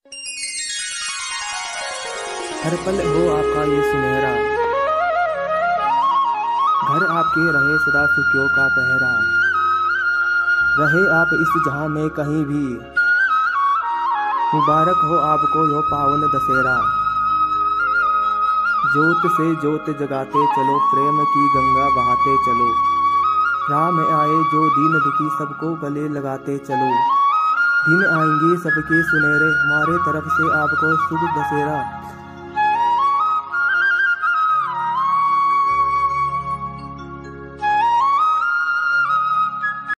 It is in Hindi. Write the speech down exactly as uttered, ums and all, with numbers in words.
हर पल हो आपका ये सुनहरा, घर आपके रहे सदा सुखियों का पहरा। रहे आप इस जहां में कहीं भी, मुबारक हो आपको यो पावन दशहरा। ज्योत से ज्योत जगाते चलो, प्रेम की गंगा बहाते चलो। राह में आए जो दीन दुखी सबको गले लगाते चलो। दिन आएंगे सबके सुनहरे, हमारे तरफ से आपको शुभ दशहरा।